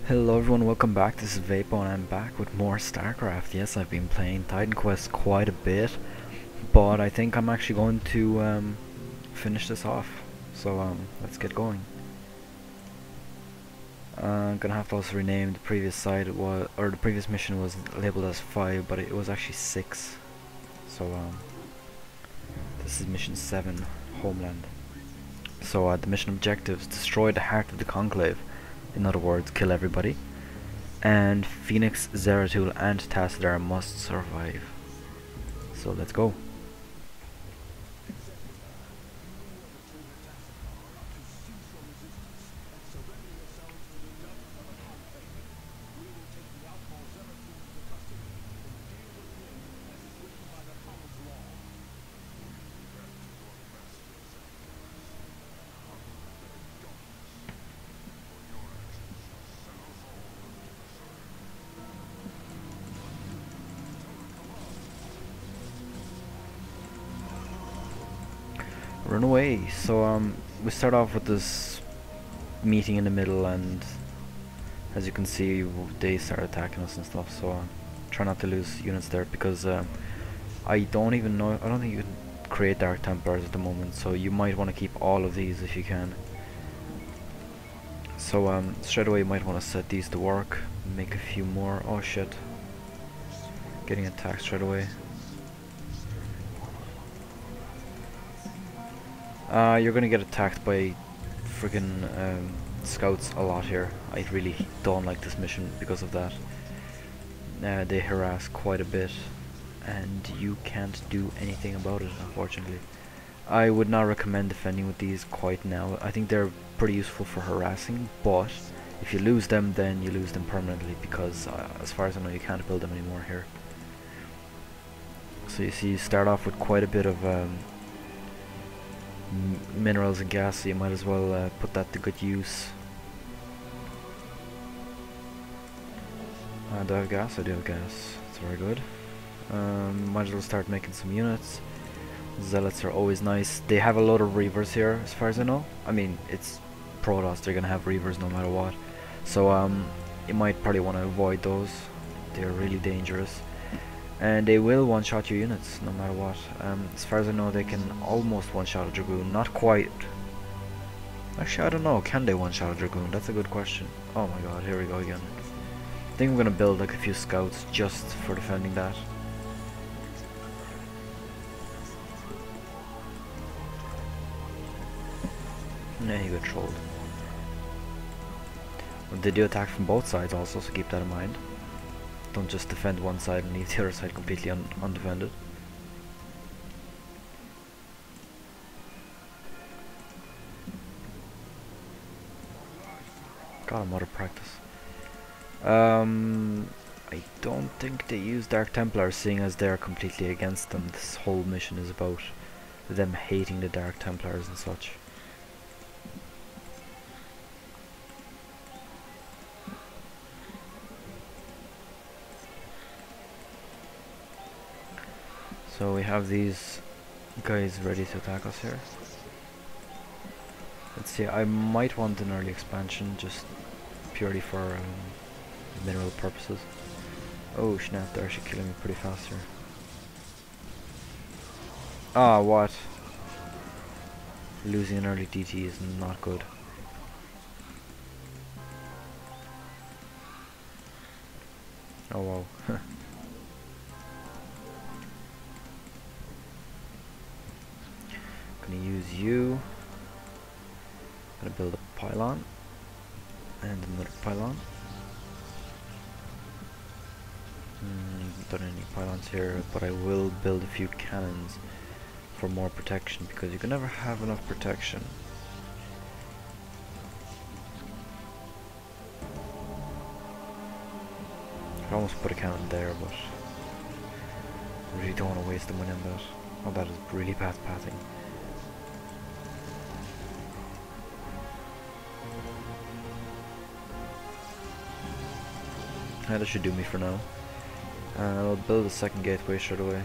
Hello everyone, welcome back. This is Vapo and I'm back with more Starcraft. Yes, I've been playing Titan Quest quite a bit, but I think I'm actually going to finish this off. So let's get going. I'm gonna have to also rename the previous site. The previous mission was labeled as 5, but it was actually 6. So this is mission 7, Homeland. So the mission objectives: destroy the heart of the Conclave. In other words, kill everybody. And Phoenix, Zeratul and Tassadar must survive. So let's go. Run away. So we start off with this meeting in the middle, and as you can see, they start attacking us and stuff. So try not to lose units there, because I don't even know. I don't think you can create Dark Templars at the moment. So you might want to keep all of these if you can. So straight away you might want to set these to work. Make a few more. Oh shit! Getting attacked straight away. You're gonna get attacked by friggin' scouts a lot here. I really don't like this mission because of that. They harass quite a bit, and you can't do anything about it, unfortunately. I would not recommend defending with these quite now. I think they're pretty useful for harassing, but if you lose them, then you lose them permanently, because as far as I know, you can't build them anymore here. So you see, you start off with quite a bit of minerals and gas, so you might as well put that to good use. Do I have gas? I do have gas. That's very good. Might as well start making some units. Zealots are always nice. They have a lot of reavers here, as far as I know. I mean, it's Protoss, they're gonna have reavers no matter what. So you might probably want to avoid those. They're really dangerous. And they will one-shot your units no matter what. As far as I know, they can almost one-shot a Dragoon. Not quite. Actually, I don't know. Can they one-shot a Dragoon? That's a good question. Oh my god, here we go again. I think I'm gonna build like a few scouts just for defending that. Nah, you got trolled. But they do attack from both sides also, so keep that in mind. Don't just defend one side and leave the other side completely undefended. God, I'm out of practice. I don't think they use Dark Templars, seeing as they're completely against them. This whole mission is about them hating the Dark Templars and such. So we have these guys ready to attack us here. Let's see, I might want an early expansion just purely for mineral purposes. Oh snap, they're actually killing me pretty fast here. Ah, what? Losing an early DT is not good. Oh wow. Gonna use you. Gonna build a pylon and another pylon. Don't have any pylons here, but I will build a few cannons for more protection, because you can never have enough protection. I almost put a cannon there, but I really don't want to waste the money on that. Oh, that is really bad pathing. That should do me for now. I'll build a second gateway straight away.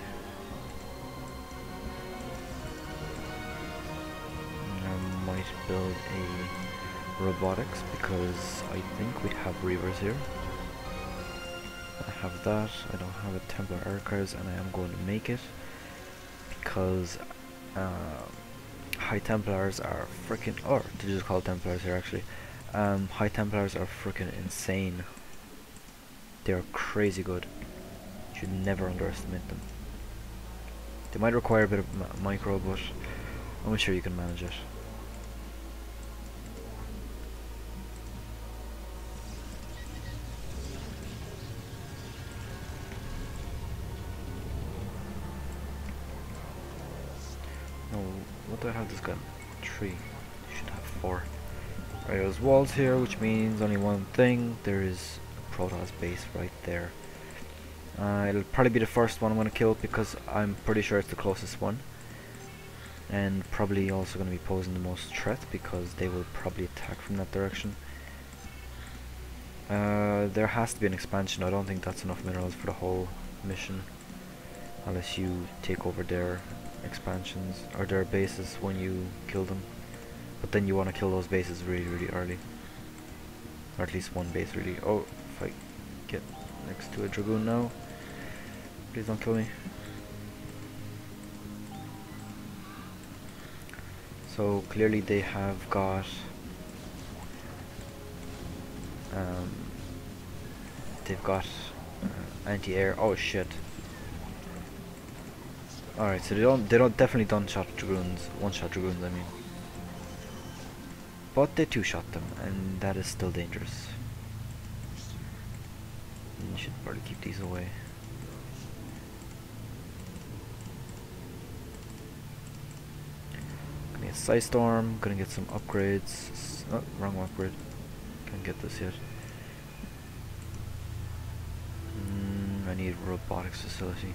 I might build a robotics because I think we have Reavers here. I have that. I don't have a Templar Archives, and I am going to make it because High Templars are freaking, or to just call Templars here actually. High Templars are freaking insane. They are crazy good. You should never underestimate them. They might require a bit of micro, but I'm sure you can manage it. No, what do I have this gun? 3. You should have 4. Right, there's walls here, which means only one thing. There is a Protoss base right there. It'll probably be the first one I'm going to kill because I'm pretty sure it's the closest one. And probably also going to be posing the most threat because they will probably attack from that direction. There has to be an expansion. I don't think that's enough minerals for the whole mission. Unless you take over their expansions or their bases when you kill them. But then you want to kill those bases really early. Or at least one base really. Oh, if I get next to a Dragoon now. Please don't kill me. So clearly they have got they've got anti-air. Oh shit. Alright, so they don't definitely don't shot Dragoons, one-shot Dragoons I mean. But they two-shot them, and that is still dangerous. You should probably keep these away. Gonna get Side Storm, gonna get some upgrades. Oh, wrong upgrade. Can't get this yet. I need robotics facility.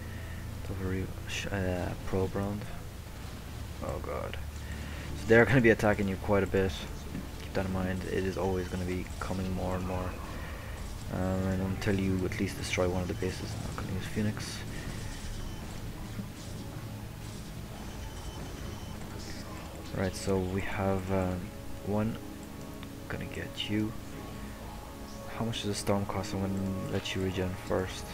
Pro brand. Oh god. So they're going to be attacking you quite a bit. Keep that in mind. It is always going to be coming more and more. And until you at least destroy one of the bases. I'm not going to use Phoenix. Right, so we have one. Gonna get you. How much does the storm cost? I'm gonna let you regen first.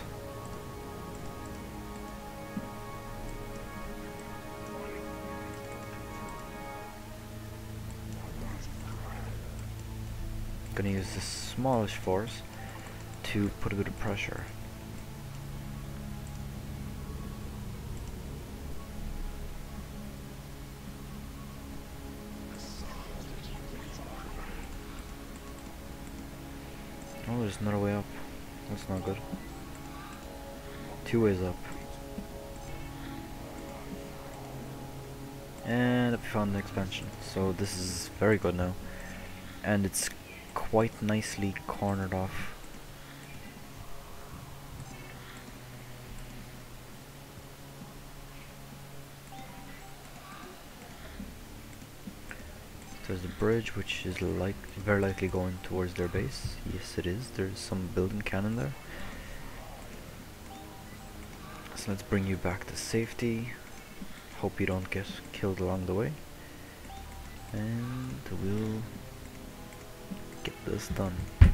Gonna use the smallish force to put a bit of pressure. Oh, there's another way up. That's not good. 2 ways up. And we found the expansion. So this is very good now. And it's quite nicely cornered off. There's a bridge which is very likely going towards their base. Yes it is. There's some building cannon there. So let's bring you back to safety. Hope you don't get killed along the way. And we'll get this done.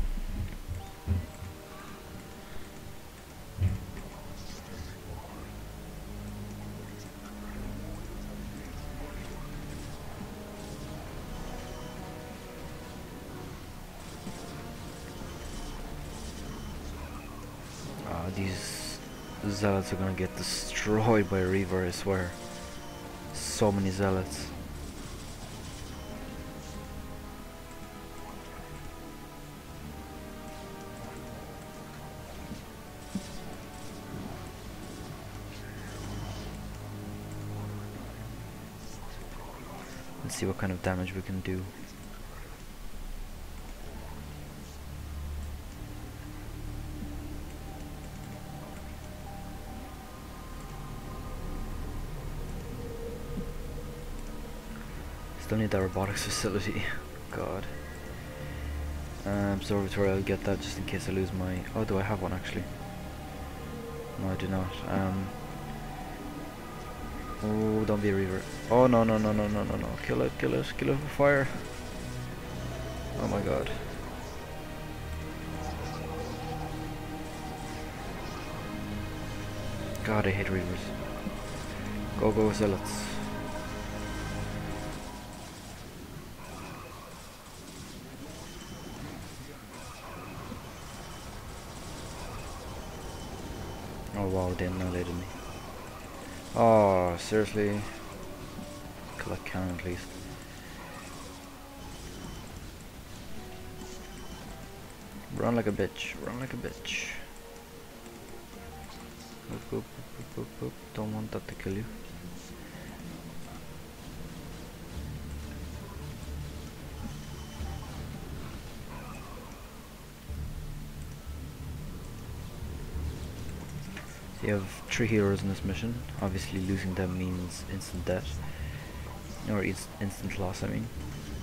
These zealots are gonna get destroyed by Reaver, I swear. So many zealots. Let's see what kind of damage we can do. Still need that robotics facility. God. Observatory, I'll get that just in case I lose my... Oh, do I have one actually? No, I do not. Oh, don't be a Reaver. Oh, no. Kill it with fire. Oh my god. God, I hate reavers. Go, go, zealots. Oh wow, they annihilated me. Oh, seriously? Kill that cannon at least. Run like a bitch, run like a bitch. Oop, oop, oop, oop, oop. Don't want that to kill you. So you have 3 heroes in this mission. Obviously losing them means instant death. Or instant loss, I mean.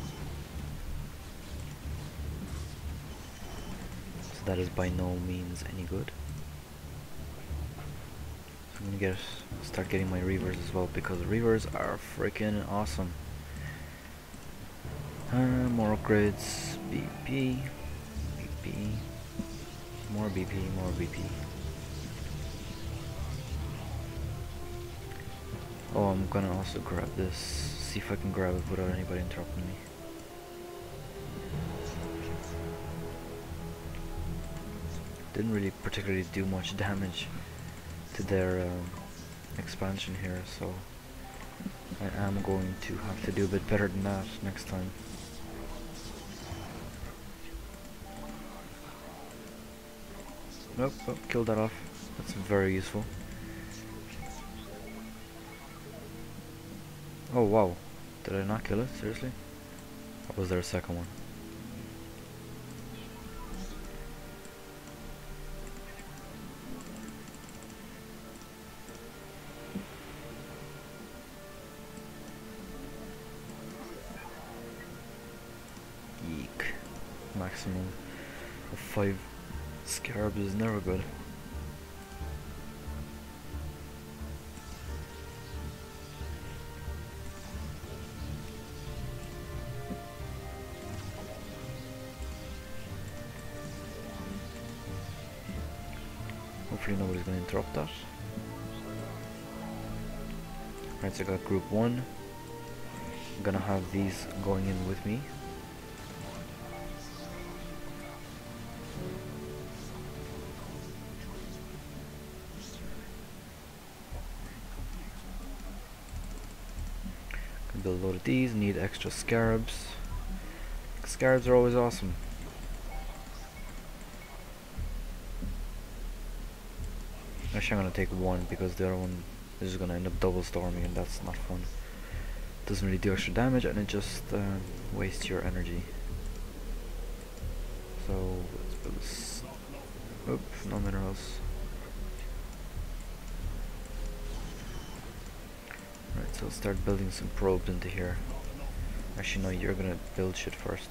So that is by no means any good. So I'm gonna start getting my reavers as well, because reavers are freaking awesome. More upgrades. BP. BP. More BP, more BP. Oh, I'm gonna also grab this. See if I can grab it without anybody interrupting me. Didn't really particularly do much damage to their expansion here, so I am going to have to do a bit better than that next time. Nope, oh, killed that off. That's very useful. Oh wow, did I not kill it? Seriously? Or was there a second one? Yeek. Maximum of 5 scarabs is never good. Hopefully nobody's going to interrupt that. Right, so I got group 1. I'm gonna have these going in with me. Gonna build a load of these, need extra scarabs. Scarabs are always awesome. Actually, I'm gonna take one because the other one is just gonna end up double storming, and that's not fun. Doesn't really do extra damage, and it just wastes your energy. So let's build this. Oop, no minerals. Right, so let's start building some probes into here. Actually, no, you're gonna build shit first.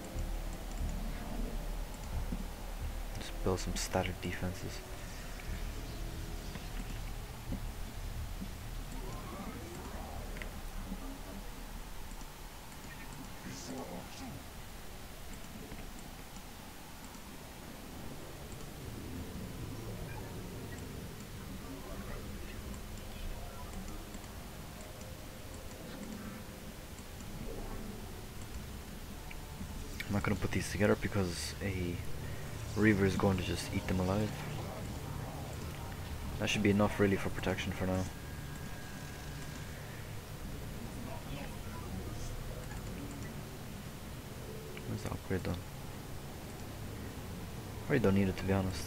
Just build some static defenses. I'm not gonna put these together because a Reaver is going to just eat them alive. That should be enough really for protection for now. Where's the upgrade done? I don't need it, to be honest.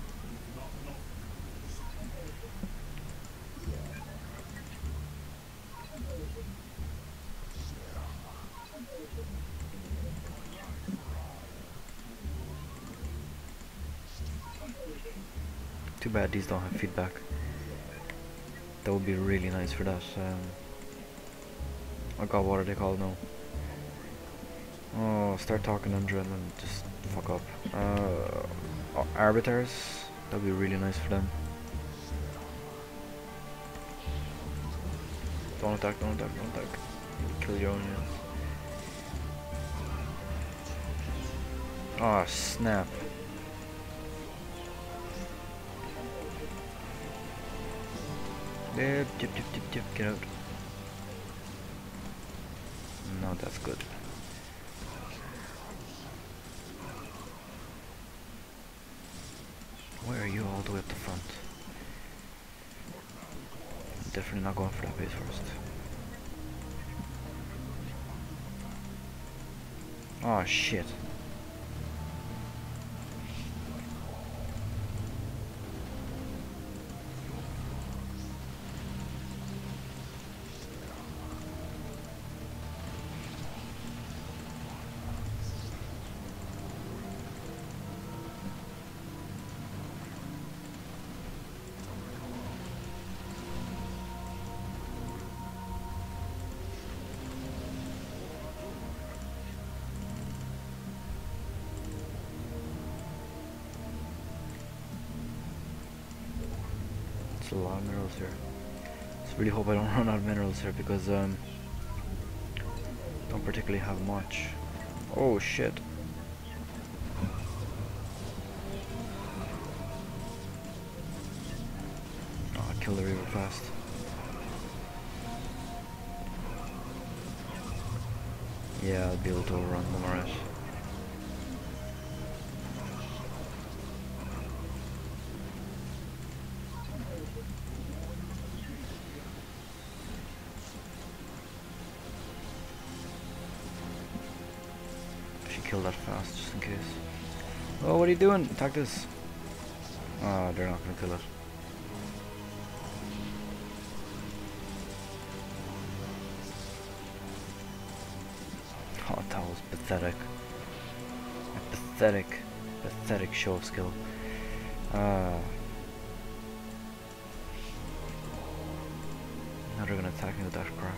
Too bad these don't have feedback. That would be really nice for that. Oh god, what are they called now? Oh, start talking under and then just fuck up. Arbiters? That would be really nice for them. Don't attack, don't attack, don't attack. Kill your own units. Oh snap. Dip, dip, dip, dip, dip, get out. No, that's good. Where are you all the way up the front? Definitely not going for that base first. Oh shit. It's a lot of minerals here. Just really hope I don't run out of minerals here because don't particularly have much. Oh shit. Oh, I killed the river fast. Yeah, I'll be able to overrun them, alright. Kill that fast, just in case. Oh, what are you doing? Attack this. Oh, they're not gonna kill it. Oh, that was pathetic. A pathetic show of skill. Now they're gonna attack me with that crap.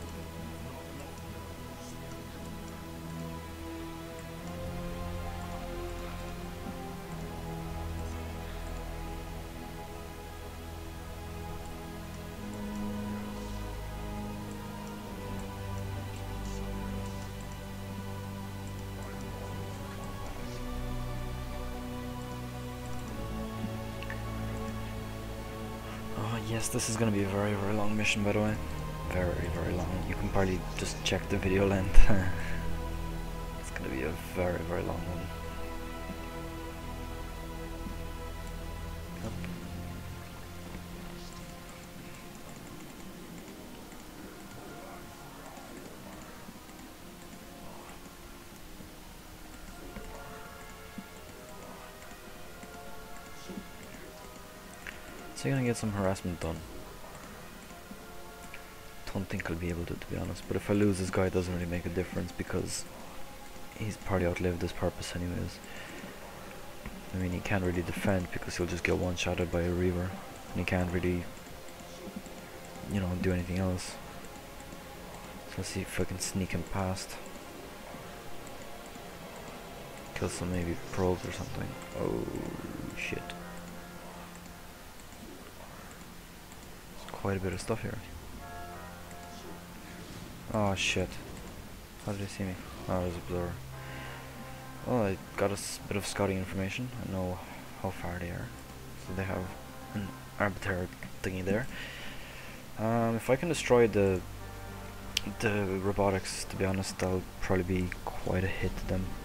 Yes, this is gonna be a very long mission, by the way. Very long. You can probably just check the video length. It's gonna be a very long one. Yep. So you're gonna get some harassment done. Don't think I'll be able to be honest. But if I lose this guy, it doesn't really make a difference because he's probably outlived his purpose anyways. I mean, he can't really defend because he'll just get one-shotted by a Reaver, and he can't really, you know, do anything else. So let's see if I can sneak him past. Kill some maybe probes or something. Oh shit. Quite a bit of stuff here. Oh shit. How did they see me? Oh, there's a blur. Well, I got a bit of scouting information. I know how far they are. So they have an arbiter thingy there. If I can destroy the robotics, to be honest, that'll probably be quite a hit to them.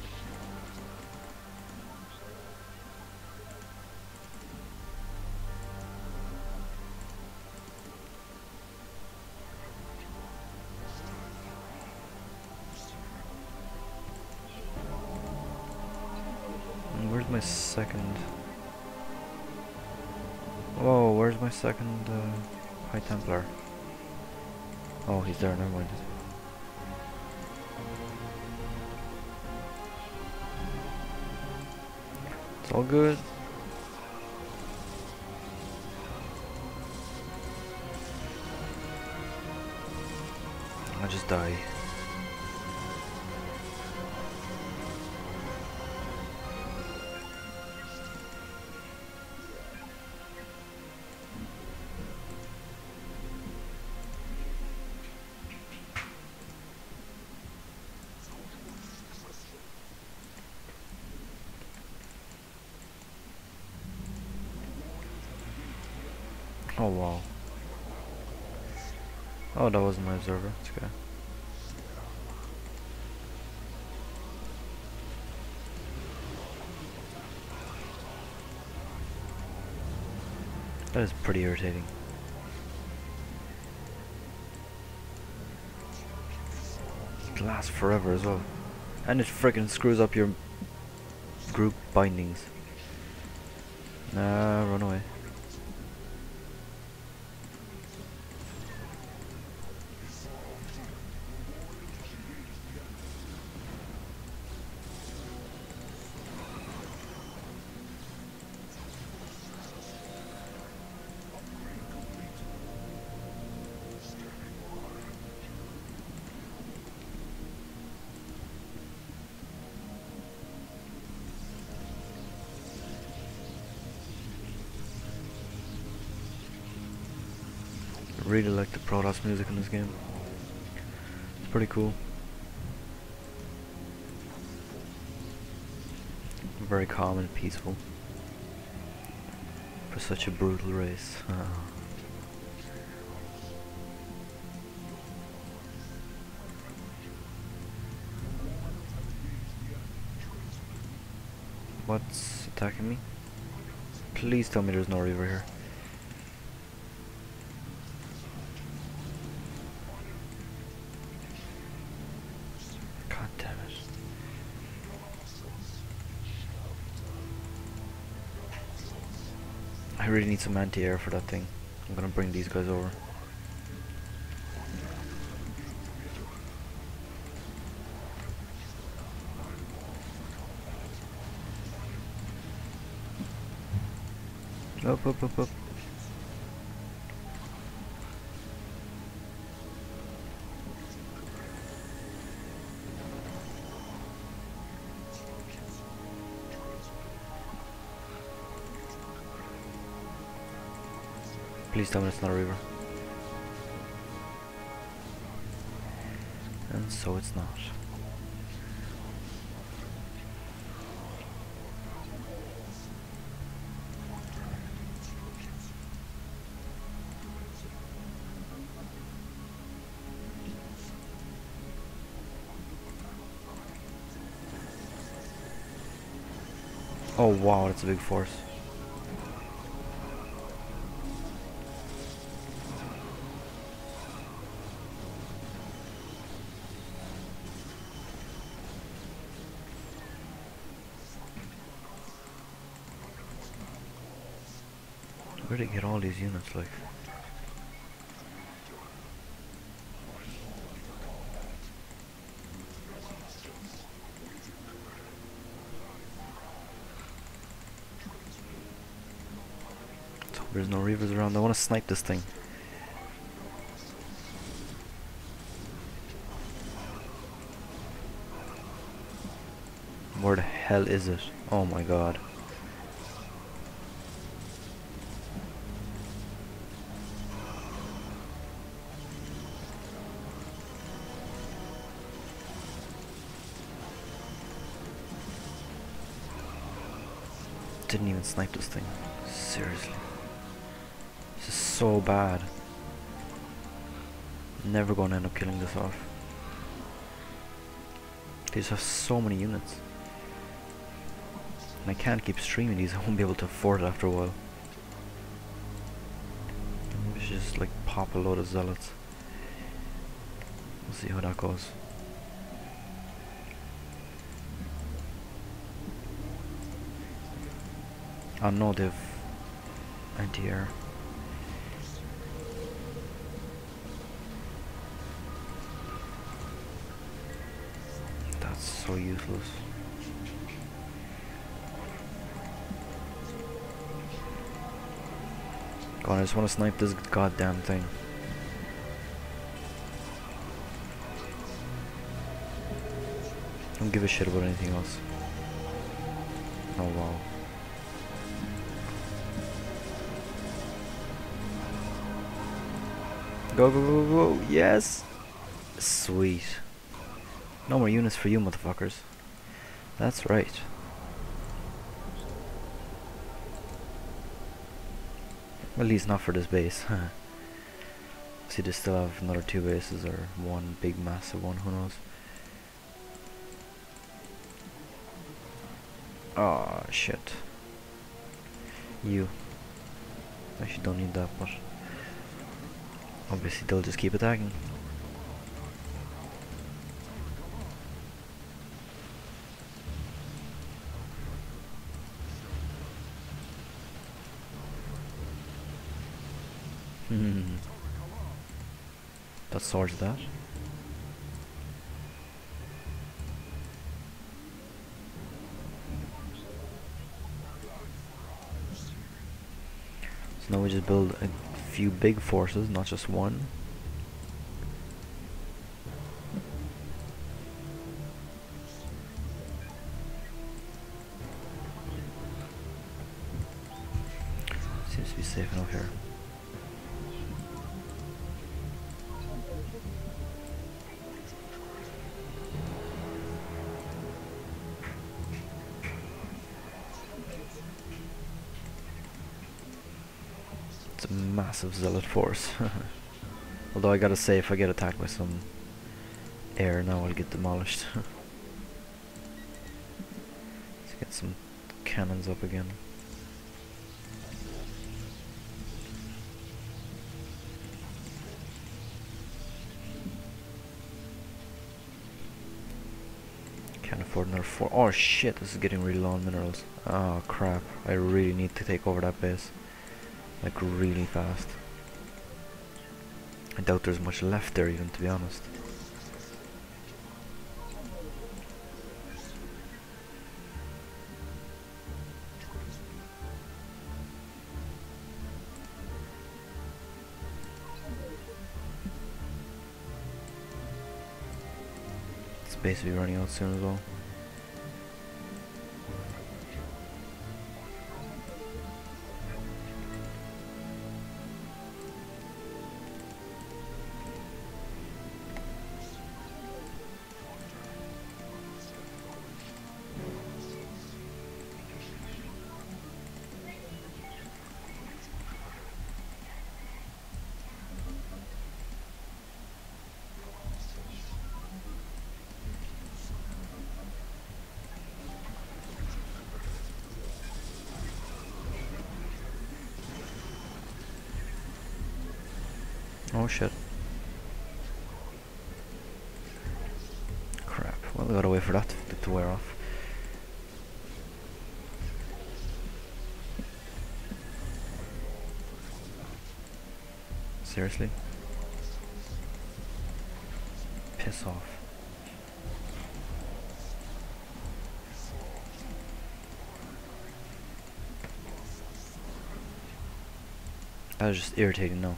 Where's my second? Whoa, where's my second High Templar? Oh, he's there, never mind. It's all good. I'll just die. Oh wow. Oh, that wasn't my observer. It's okay. That is pretty irritating. It lasts forever as well. And it freaking screws up your group bindings. Nah, run away. I really like the Protoss music in this game. It's pretty cool. Very calm and peaceful. For such a brutal race. What's attacking me? Please tell me there's no Reaver here. God damn it. I really need some anti-air for that thing. I'm gonna bring these guys over. Up, up, up, up. Please tell me it's not a Reaver. And so it's not. Oh wow, that's a big force. Where did they get all these units, like? There's no Reavers around. I want to snipe this thing. Where the hell is it? Oh my god. Didn't even snipe this thing. Seriously. This is so bad. Never gonna end up killing this off. They just have so many units. And I can't keep streaming these, I won't be able to afford it after a while. We should just like pop a load of zealots. We'll see how that goes. Oh no, they've anti-air. That's so useless. God, I just want to snipe this goddamn thing. Don't give a shit about anything else. Oh wow. Go, go, go, go, yes! Sweet. No more units for you, motherfuckers. That's right. At least not for this base. See, they still have another 2 bases or one big massive one, who knows. Oh shit. You. Actually don't need that, but obviously they'll just keep attacking. That sorts that. So now we just build a few big forces, not just one. Seems to be safe enough here. It's a massive zealot force. Although I gotta say, if I get attacked by some air now, I'll get demolished. Let's get some cannons up again. Can't afford another 4. Oh shit, this is getting really low on minerals. Oh crap, I really need to take over that base. Like really fast. I doubt there's much left there even, to be honest. It's basically running out soon as well. Oh shit. Crap. Well, we gotta wait for that to wear off. Seriously? Piss off. That was just irritating now.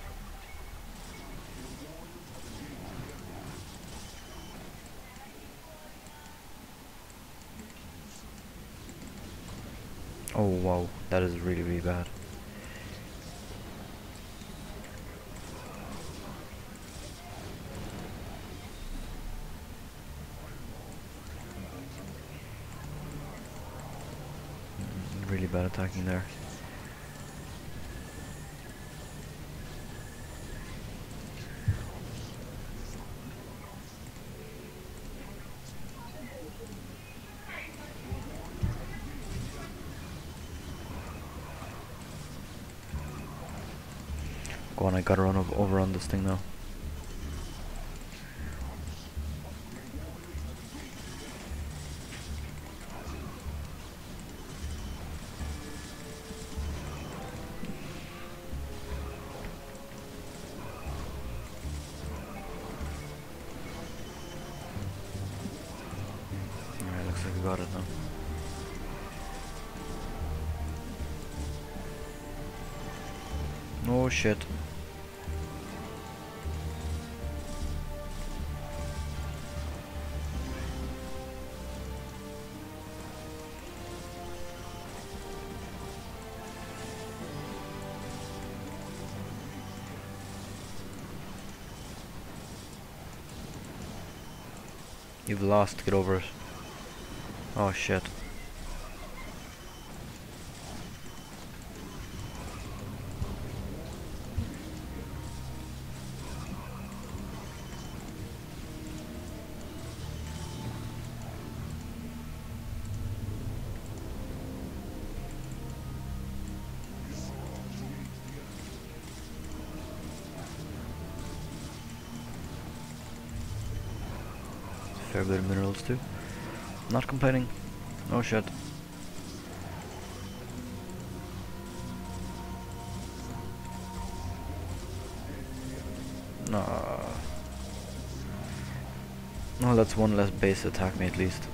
Oh wow, that is really, really bad. Really bad attacking there. Go on, I gotta run over on this thing now. Alright, looks like we got it now. Oh shit. You've lost, get over it. Oh shit. fair bit of minerals too. Not complaining. Oh shit. No. Oh, that's one less base to attack me at least.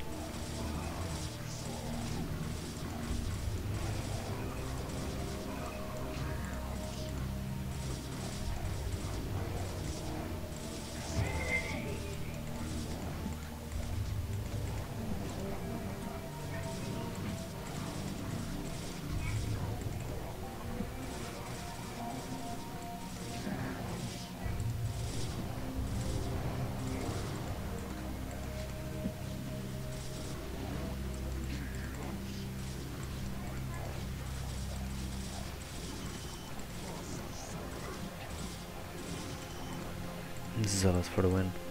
Zealous for the win.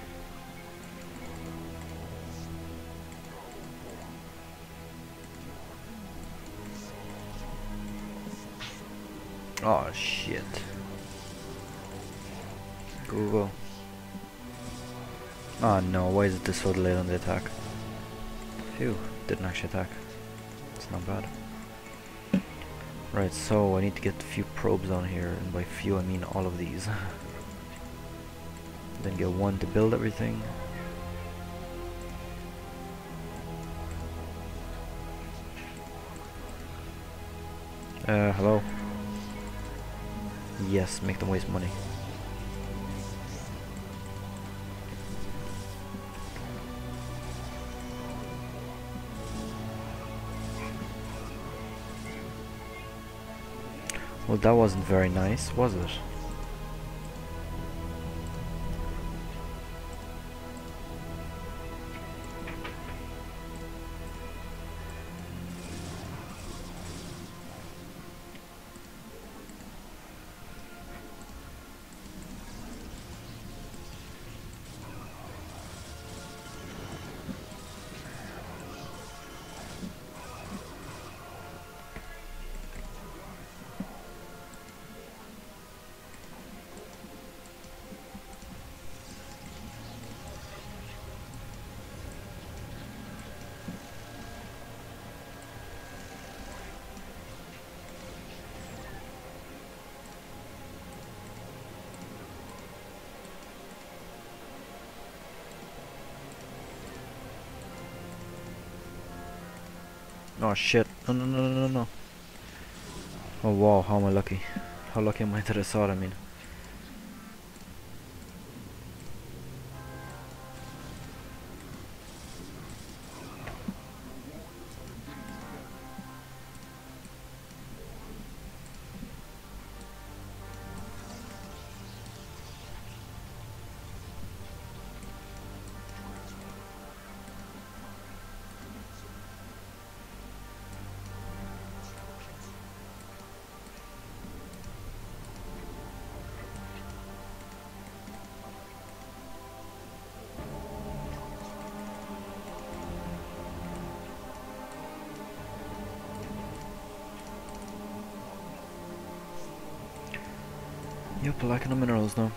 Oh shit. Go. Oh no, why is it so delayed on the attack? Phew, didn't actually attack. It's not bad. Right, so I need to get a few probes on here, and by few I mean all of these. Then get one to build everything. Hello? Yes, make them waste money. Well, that wasn't very nice, was it? Oh shit, no. Oh wow, how am I lucky? How lucky am I that I saw it, I mean. Yep, lacking the minerals now.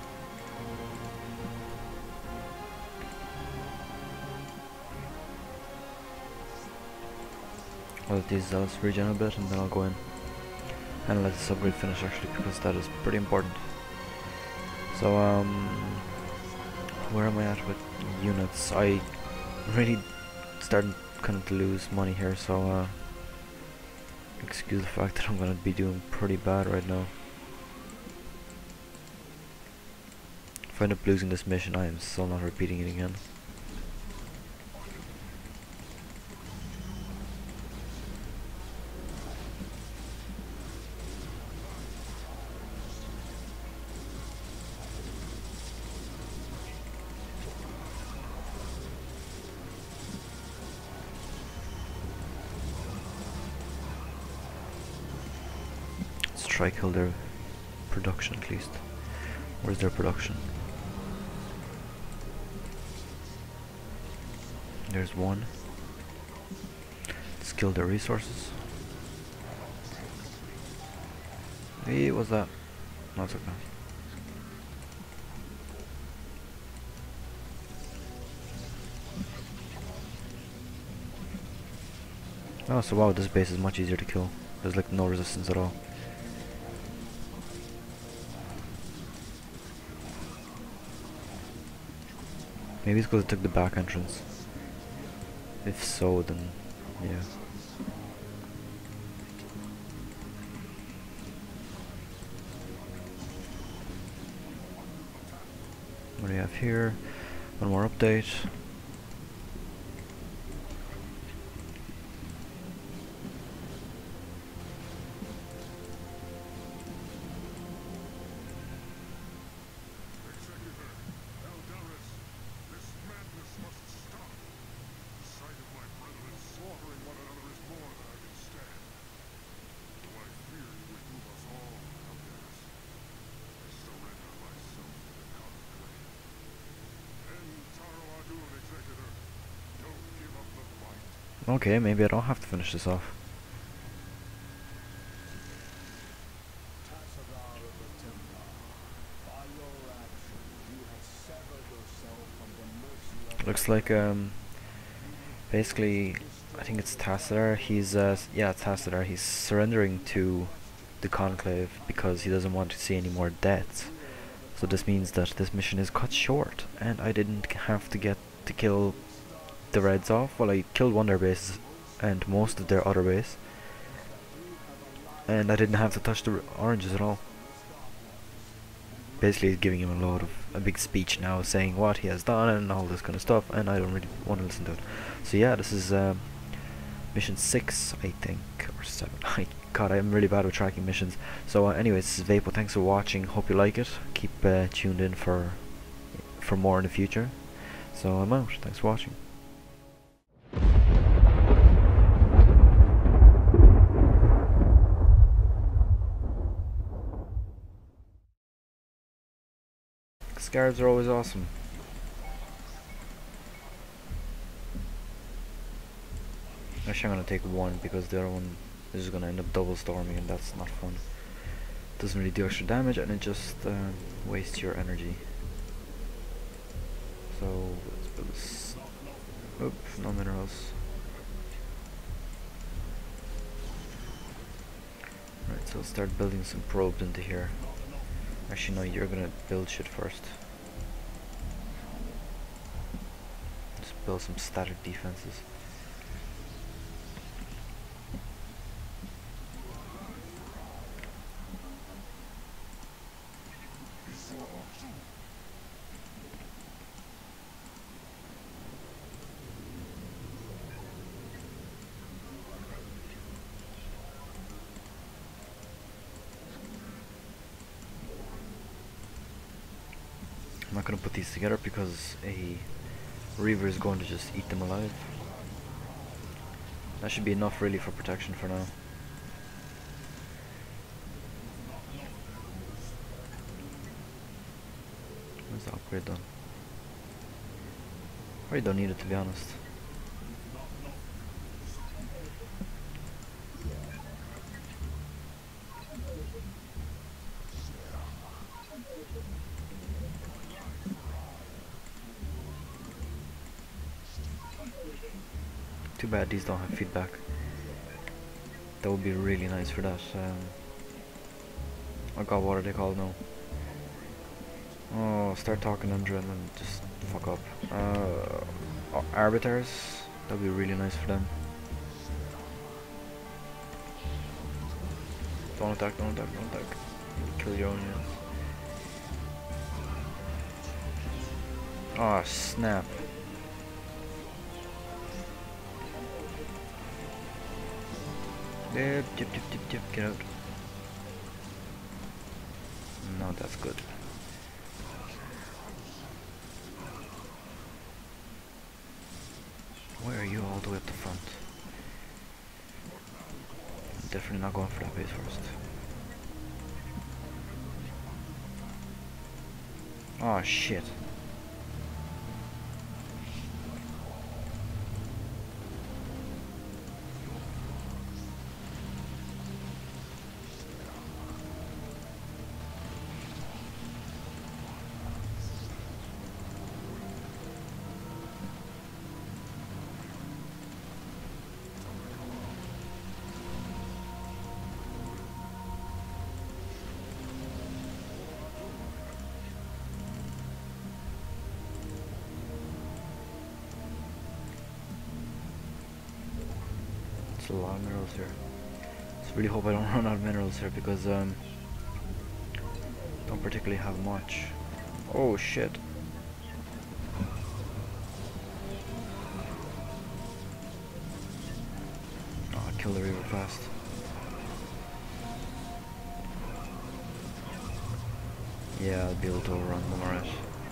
I'll let these zealots regen a bit and then I'll go in and let this upgrade finish actually, because that is pretty important. So where am I at with units? I really starting kind of to lose money here, so excuse the fact that I'm gonna be doing pretty bad right now. If I end up losing this mission, I am still not repeating it again. Let's try kill their production at least. Where's their production? There's one. Let's kill their resources. Hey, what's that? No, it's okay. Oh, so wow, this base is much easier to kill. There's like no resistance at all. Maybe it's because it took the back entrance. If so, then yeah. What do you have here? One more update. Okay, maybe I don't have to finish this off. Looks like basically I think it's Tassadar. He's yeah, Tassadar. He's surrendering to the Conclave because he doesn't want to see any more deaths. So this means that this mission is cut short, and I didn't have to get to kill the Reds off. Well, I killed one of their bases and most of their other base, and I didn't have to touch the oranges at all. Basically, he's giving him a big speech now, saying what he has done and all this kind of stuff, and I don't really want to listen to it. So yeah, this is mission 6, I think, or 7. God, I'm really bad with tracking missions. So anyways, this is Vapo. Thanks for watching. Hope you like it. Keep tuned in for more in the future. So I'm out. Thanks for watching. Scarabs are always awesome. Actually, I'm gonna take one because the other one is gonna end up double storming, and that's not fun. Doesn't really do extra damage, and it just wastes your energy. So let's build this. Oop, no minerals. Right, so let's start building some probes into here. Actually, no, you're gonna build shit first. Just build some static defenses. I'm not gonna put these together because a Reaver is going to just eat them alive. That should be enough really for protection for now. Where's the upgrade done? Probably don't need it, to be honest. Too bad these don't have feedback. That would be really nice for that. Oh god, what are they called now? Oh, start talking under and then just fuck up. Arbiters? That would be really nice for them. Don't attack, don't attack, don't attack. Kill your own units. Oh snap. Dip, dip, dip, dip, dip, get out. No, that's good. Why are you all the way up the front? I'm definitely not going for that base first. Oh shit. a lot of minerals here. Just really hope I don't run out of minerals here because don't particularly have much. Oh shit. Oh, I killed the reaver fast. Yeah, I'll be able to overrun them, alright.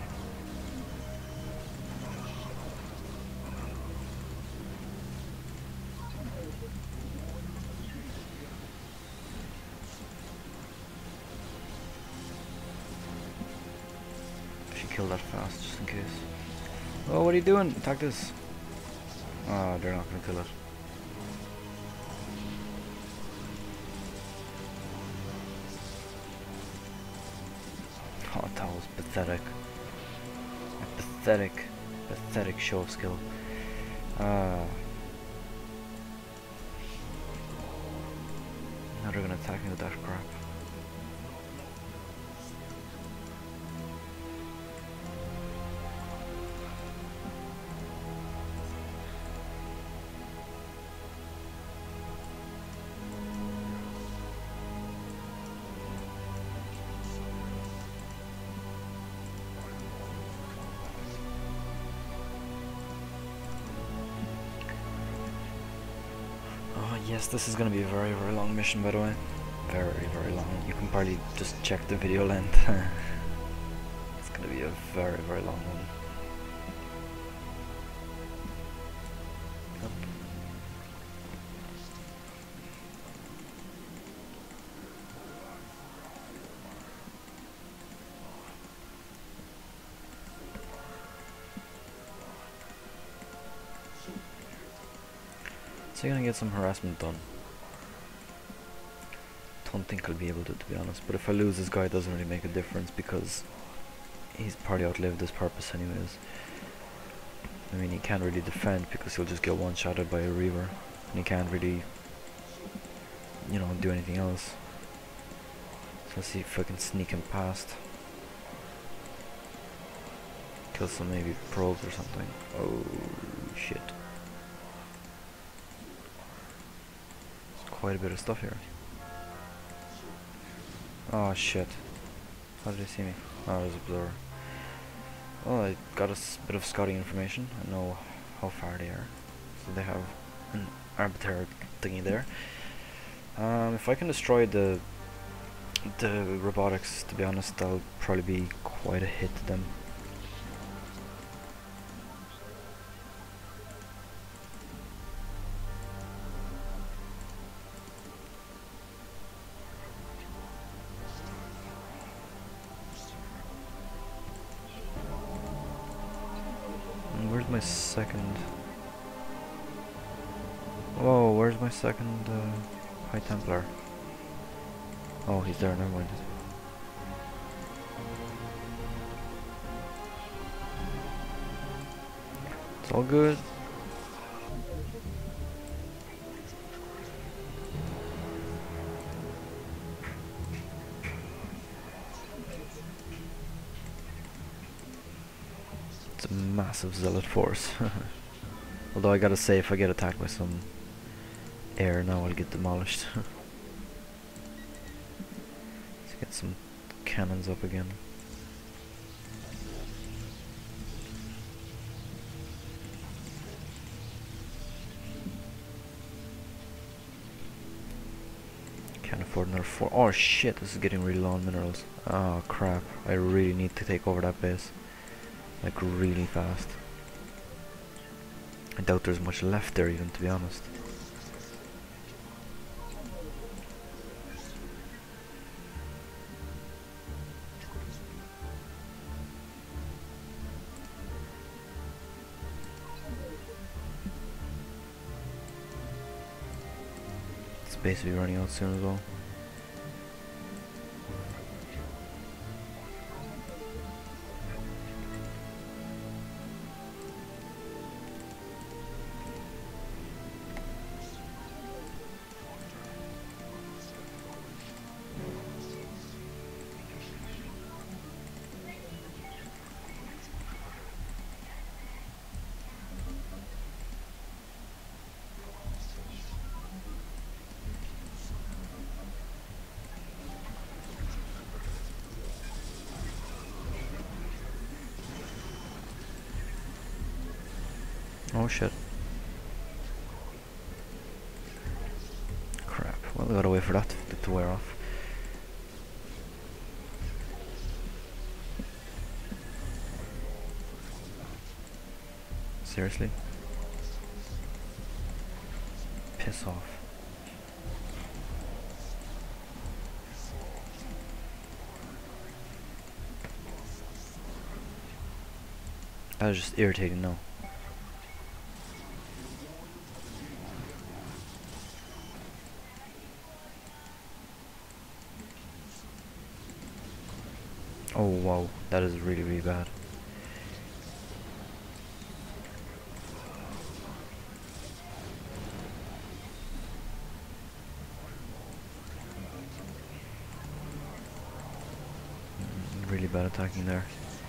Should kill that fast, just in case. Oh, what are you doing? Attack this. Oh, they're not gonna kill it. Oh, that was pathetic. A pathetic show of skill. Now they're gonna attack me with that crap. Yes, this is gonna be a very long mission, by the way. Very long. You can probably just check the video length. It's gonna be a very long one. Yep. So you're gonna get some harassment done. Don't think I'll be able to be honest. But if I lose this guy, it doesn't really make a difference because he's probably outlived his purpose anyways. I mean, he can't really defend because he'll just get one-shotted by a reaver, and he can't really, you know, do anything else. So let's see if I can sneak him past. Kill some maybe probes or something. Oh shit. Quite a bit of stuff here. Oh shit. How did they see me? Oh, there's a blur. Well, I got a bit of scouting information. I know how far they are. So they have an arbiter thingy there. If I can destroy the robotics, to be honest, that'll probably be quite a hit to them. Where's my second? Whoa, where's my second High Templar? Oh, he's there, never mind. It's all good. It's a massive zealot force. Although I gotta say, if I get attacked by some air now, I'll get demolished. Let's get some cannons up again. Can't afford another 4. Oh shit, this is getting really low on minerals. Oh crap, I really need to take over that base. Like really fast. I doubt there's much left there even, to be honest. It's basically running out soon as well. shit. Crap. Well, we gotta wait for that to wear off. Seriously? Piss off. That was just irritating now. Oh wow, that is really, really bad. Really bad attacking there.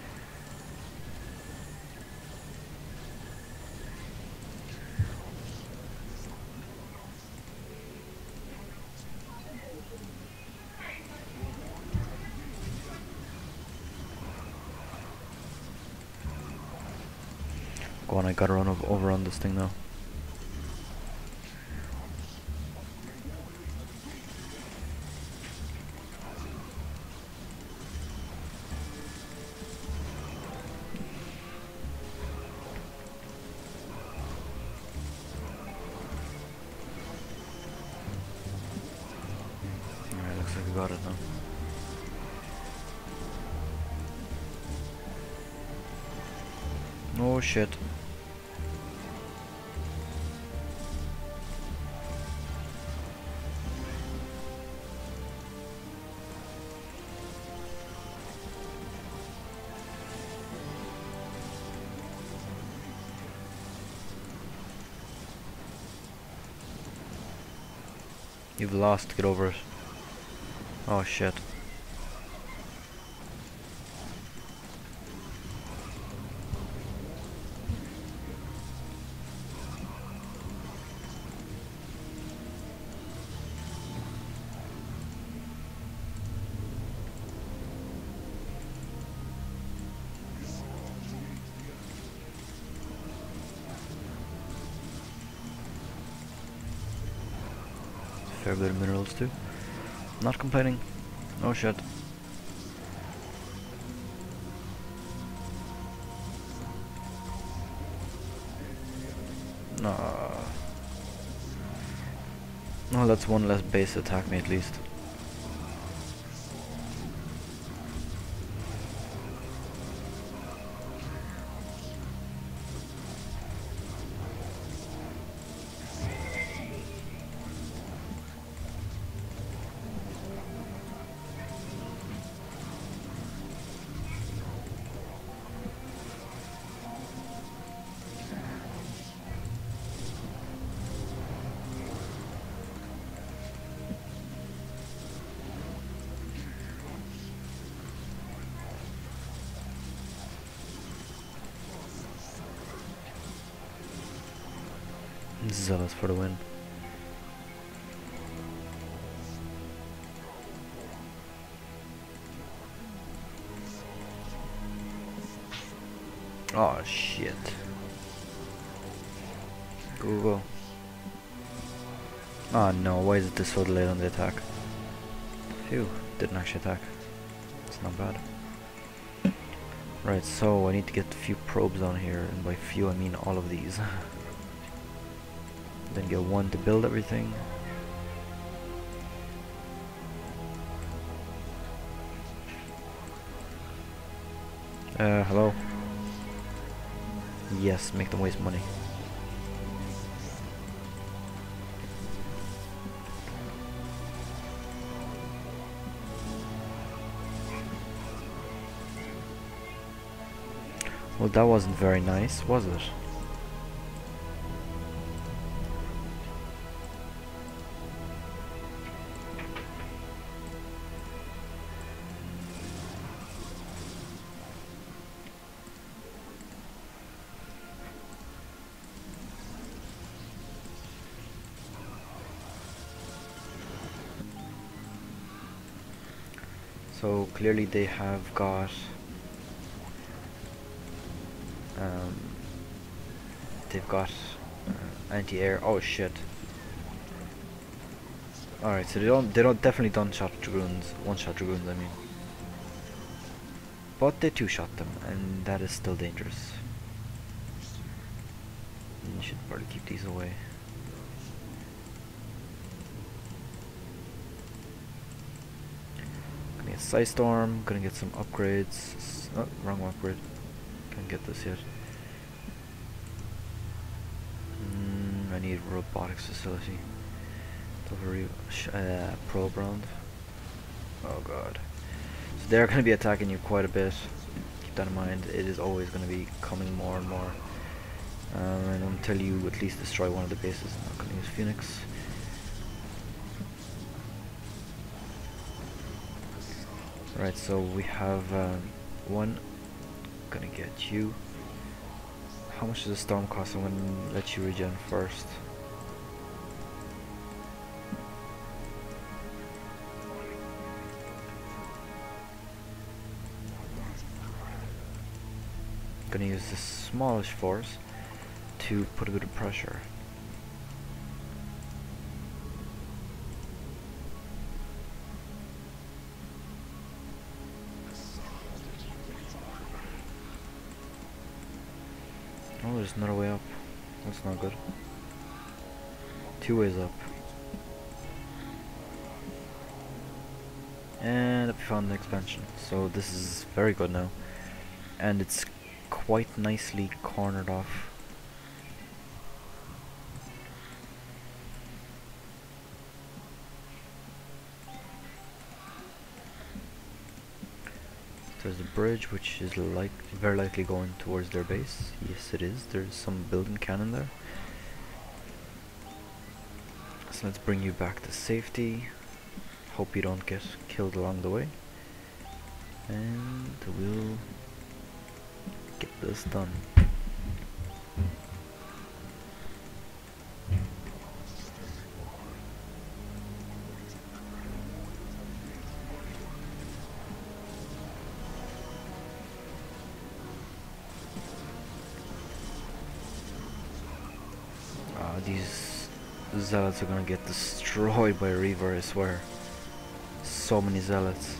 Go on, I gotta run over on this thing now. Alright, looks like we got it now. Oh shit. You've lost, get over it. Oh shit. Fair bit of minerals too. Not complaining. Oh shit. No. Oh, that's one less base to attack me at least. Zealous for the win. Oh shit. Go. Oh no, why is it so delayed on the attack? Phew, didn't actually attack. It's not bad. Right, so I need to get a few probes on here, and by few I mean all of these. Then get one to build everything. Hello? Yes, make them waste money. Well, that wasn't very nice, was it? So clearly they have got they've got anti-air. Oh shit. Alright, so they don't definitely don't shot dragoons, one-shot dragoons I mean. But they two-shot them, and that is still dangerous. You should probably keep these away. Gonna get Side Storm, gonna get some upgrades. Oh, wrong upgrade. Can't get this yet. I need robotics facility. Probe round. Oh god. So they're going to be attacking you quite a bit. Keep that in mind. It is always going to be coming more and more. And until you at least destroy one of the bases. I'm not going to use Phoenix. Right, so we have one. Gonna get you. How much does the storm cost? I'm gonna let you regen first. Gonna use this smallish force to put a bit of pressure. Oh, there's another way up. That's not good. Two ways up. And we found the expansion. So this is very good now. And it's quite nicely cornered off. There's a bridge which is very likely going towards their base. Yes it is. There's some building cannon there. So let's bring you back to safety. Hope you don't get killed along the way. And we'll get this done. These zealots are gonna get destroyed by Reaver, I swear. So many zealots.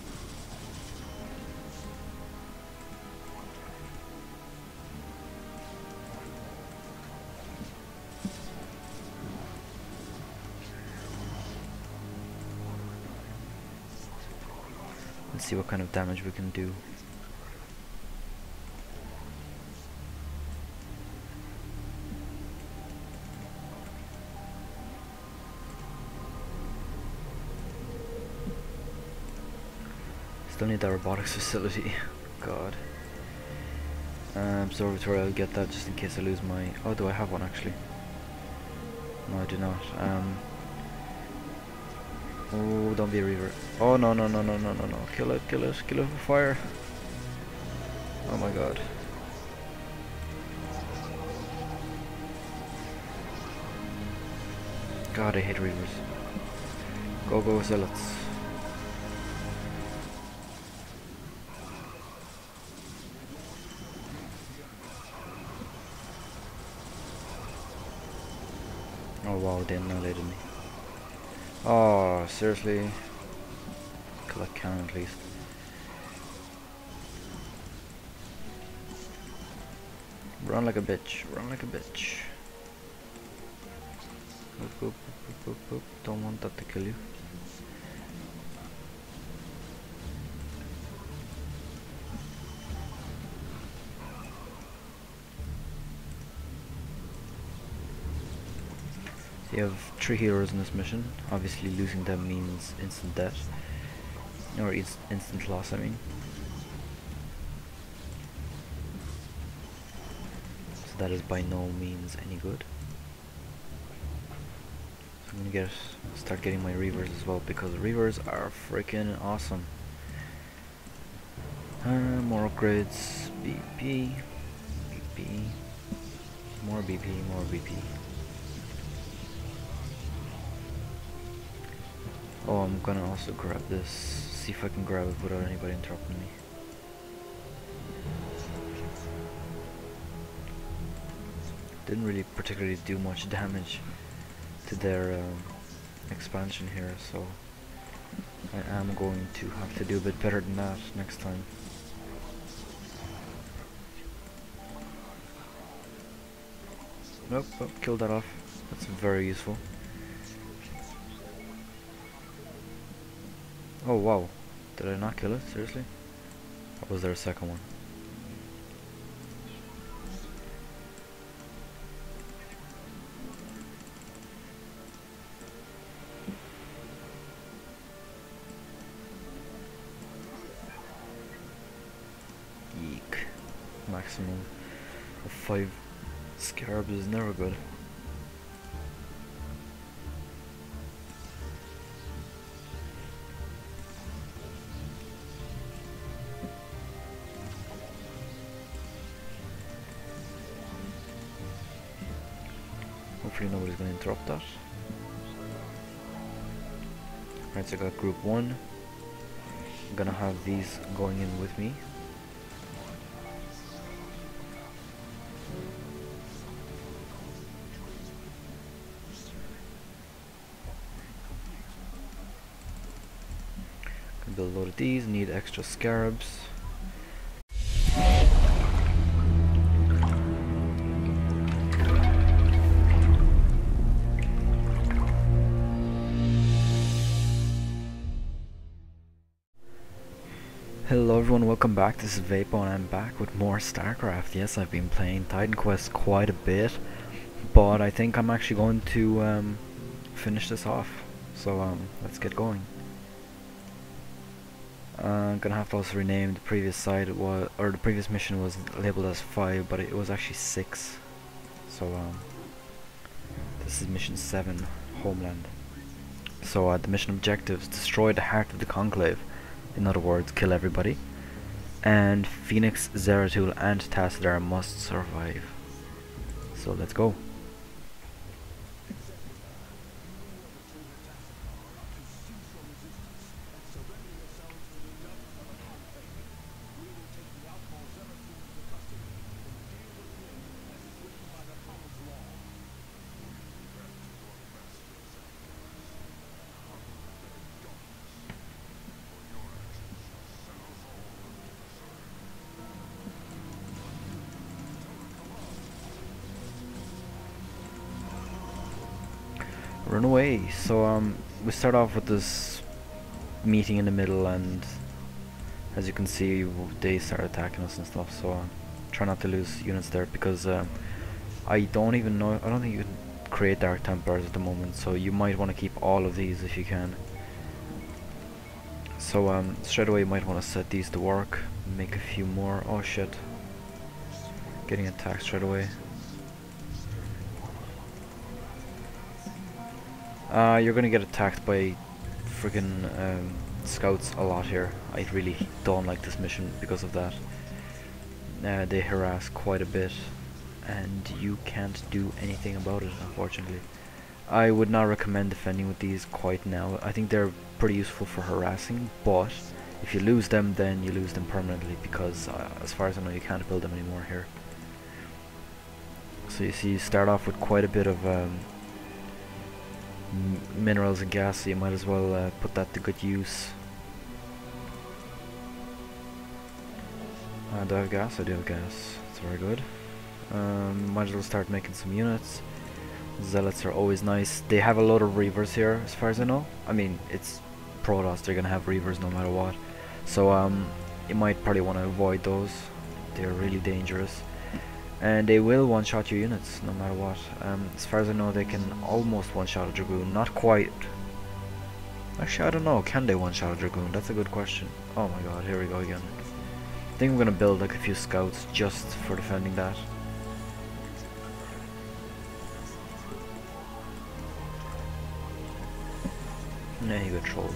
Let's see what kind of damage we can do. Still need that robotics facility. God. Observatory, I'll get that just in case I lose my... Oh, do I have one actually? No, I do not. Oh, don't be a Reaver. Oh, no, no, no, no, no, no, no. Kill it, kill it, kill it with fire. Oh my god. God, I hate Reavers. Go, go, zealots. Oh wow, they annihilated me. Oh, seriously? Kill that cannon at least. Run like a bitch, run like a bitch. Oop, oop, oop, oop, oop. Don't want that to kill you. So you have 3 heroes in this mission. Obviously losing them means instant death. Or instant loss, I mean. So that is by no means any good. So I'm gonna start getting my Reavers as well, because Reavers are freaking awesome. More upgrades. BP. BP. More BP, more BP. Oh, I'm gonna also grab this, see if I can grab it without anybody interrupting me. didn't really particularly do much damage to their expansion here, so I am going to have to do a bit better than that next time. Nope, oh, killed that off. That's very useful. Oh wow, did I not kill it? Seriously? Or was there a second one? Eek. Maximum of 5 scarabs is never good. Hopefully nobody's going to interrupt that. Right, so I got group 1. I'm gonna have these going in with me. Can build a load of these, need extra scarabs. Hello everyone, welcome back. This is Vapo and I'm back with more Starcraft. Yes, I've been playing Titan Quest quite a bit, but I think I'm actually going to finish this off. So let's get going. I'm gonna have to also rename the previous site. The previous mission was labeled as 5, but it was actually 6. So this is mission 7, Homeland. So the mission objectives: destroy the heart of the Conclave. In other words, kill everybody. And Phoenix, Zeratul and Tassadar must survive. So let's go. Run away. So we start off with this meeting in the middle, and as you can see they start attacking us and stuff, so try not to lose units there, because I don't think you can create Dark Templars at the moment, so you might want to keep all of these if you can. So straight away you might want to set these to work, make a few more. Oh shit, getting attacked straight away. You're gonna get attacked by friggin' scouts a lot here. I really don't like this mission because of that. They harass quite a bit, and you can't do anything about it, unfortunately. I would not recommend defending with these quite now. I think they're pretty useful for harassing, but if you lose them, then you lose them permanently, because as far as I know, you can't build them anymore here. So you see, you start off with quite a bit of minerals and gas, so you might as well put that to good use. Do I have gas? I do have gas. That's very good. Might as well start making some units. Zealots are always nice. They have a lot of reavers here, as far as I know. I mean, it's Protoss, they're gonna have reavers no matter what. So you might probably want to avoid those. They're really dangerous. And they will one-shot your units no matter what. As far as I know, they can almost one-shot a Dragoon. Not quite. Actually, I don't know. Can they one-shot a Dragoon? That's a good question. Oh my god, here we go again. I think I'm gonna build like a few scouts just for defending that. Nah, you got trolled.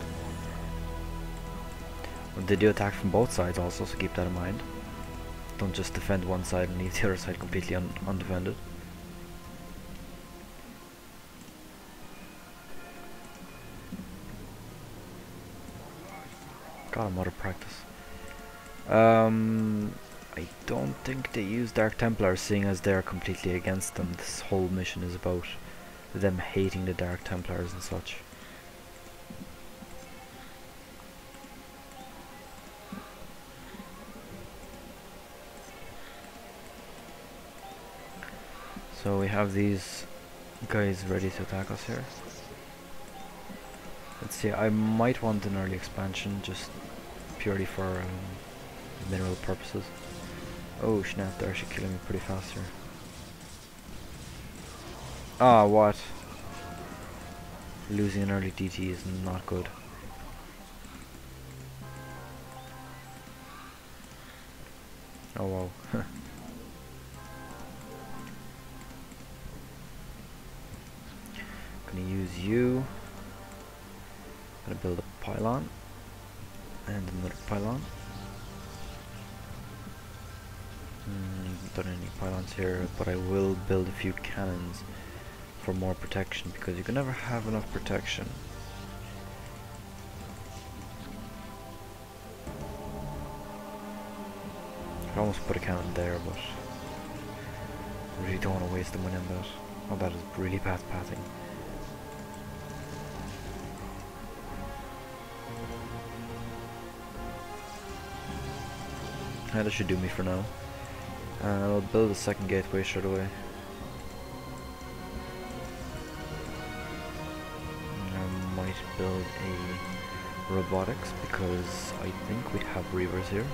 But they do attack from both sides also, so keep that in mind. Don't just defend one side and leave the other side completely undefended. God, I'm out of practice. I don't think they use Dark Templars, seeing as they're completely against them. This whole mission is about them hating the Dark Templars and such. So we have these guys ready to attack us here. Let's see, I might want an early expansion just purely for mineral purposes. Oh snap, they're actually killing me pretty fast here. Ah, what? Losing an early DT is not good. Oh wow. Gonna use you. Gonna build a pylon. And another pylon. Don't any pylons here, but I will build a few cannons for more protection, because you can never have enough protection. I almost put a cannon there, but I really don't want to waste the money on that. Oh, that is really bad pathing. That should do me for now. I'll build a second gateway straight away. I might build a robotics, because I think we have Reavers here.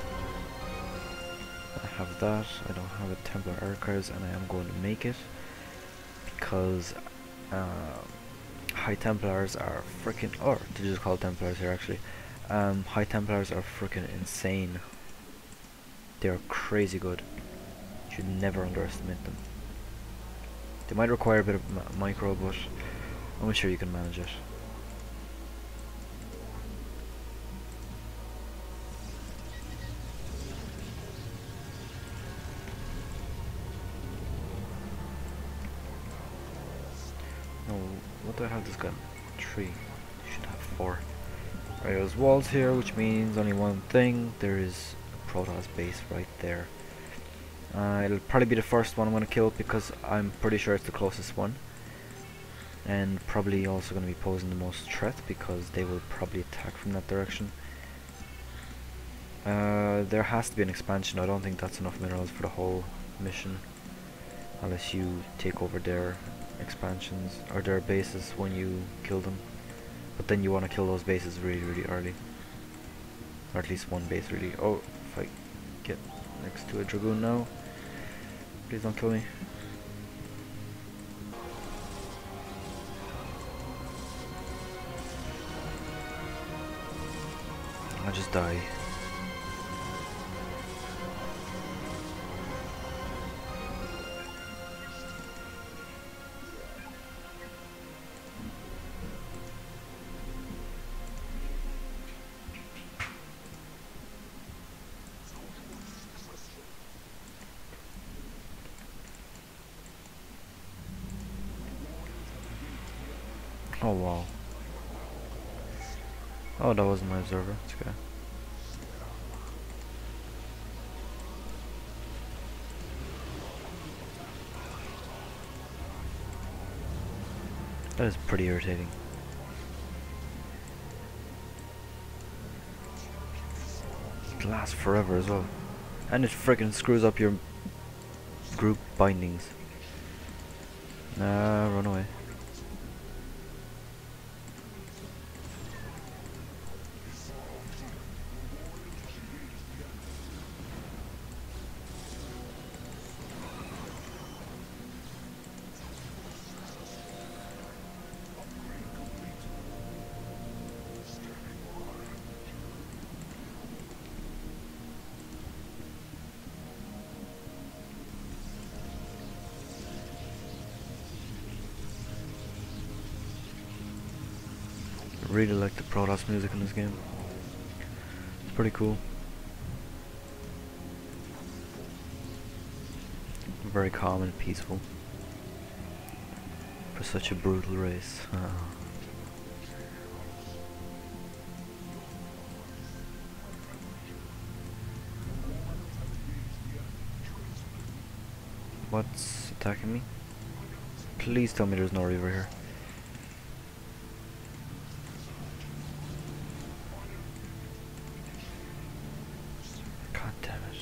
I have that. I don't have a Templar Archers, and I am going to make it because High Templars are freaking, or to just call Templars here actually, High Templars are freaking insane. They are crazy good. You should never underestimate them. They might require a bit of micro, but I'm sure you can manage it. No, what do I have this gun? 3. You should have 4. Right, there's walls here, which means only one thing. There is a Protoss base right there. It'll probably be the first one I'm going to kill, because I'm pretty sure it's the closest one. And probably also going to be posing the most threat, because they will probably attack from that direction. There has to be an expansion. I don't think that's enough minerals for the whole mission, unless you take over their expansions or their bases when you kill them. But then you want to kill those bases really early, or at least one base really. Oh, if I get next to a Dragoon now, please don't kill me. I'll just die. Oh wow. Oh, that wasn't my observer. It's okay. That is pretty irritating. It lasts forever as well. And it freaking screws up your group bindings. Nah, run away. Really like the Protoss music in this game. It's pretty cool. Very calm and peaceful for such a brutal race. What's attacking me? Please tell me there's no Reaver here. God damn it.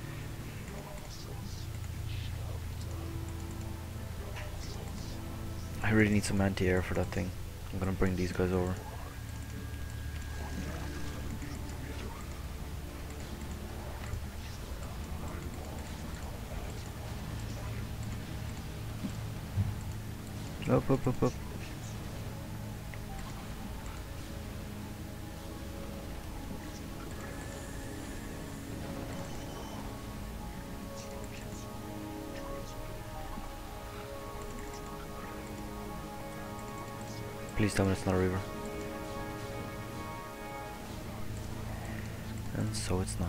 I really need some anti-air for that thing. I'm gonna bring these guys over. Up, up, up, up. Please tell me it's not a Reaver. And so it's not.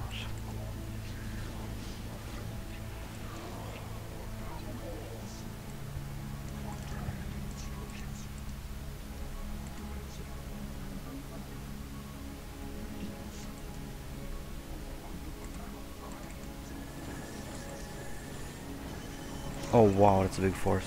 Oh wow, that's a big force.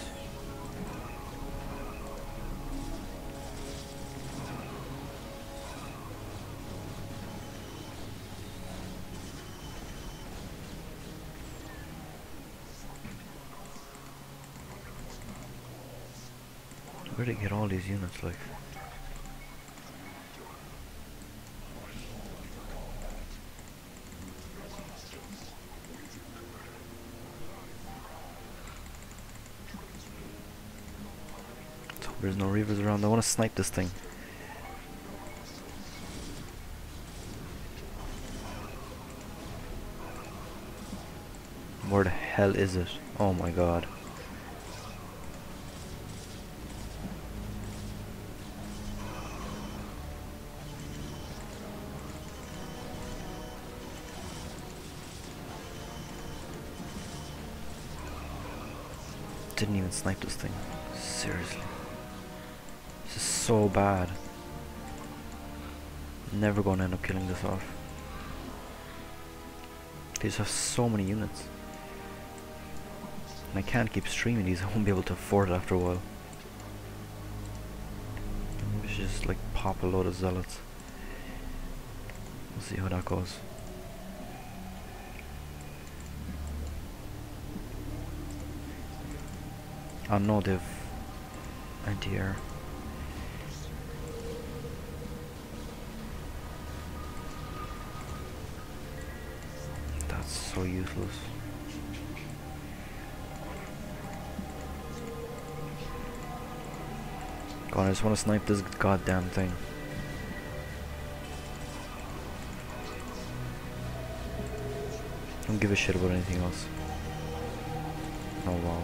Where did they get all these units, like? Let's hope there's no Reavers around. I want to snipe this thing. Where the hell is it? Oh my god. Didn't even snipe this thing. Seriously. This is so bad. Never gonna end up killing this off. These have so many units. And I can't keep streaming these, I won't be able to afford it after a while. We should just like pop a load of zealots. We'll see how that goes. Oh no, they've anti-air. That's so useless. God, I just want to snipe this goddamn thing. Don't give a shit about anything else. Oh wow.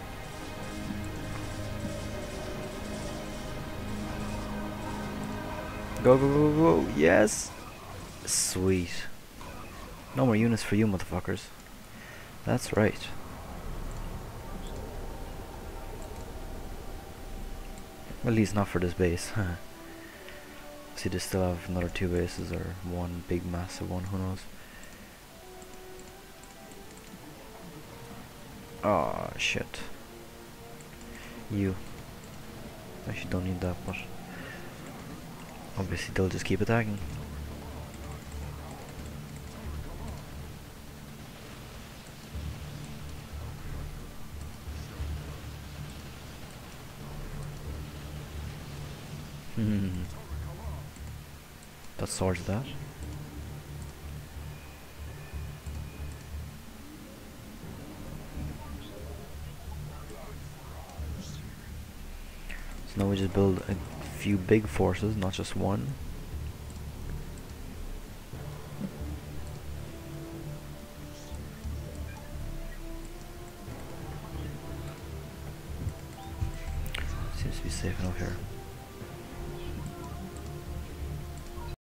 Go, go, go, go, yes! Sweet. No more units for you, motherfuckers. That's right. Well, at least not for this base. See, they still have another 2 bases, or one big massive one, who knows. Oh shit. You. Actually don't need that, but obviously they'll just keep attacking. That sorts that. So now we just build a few big forces, not just one. Seems to be safe enough here.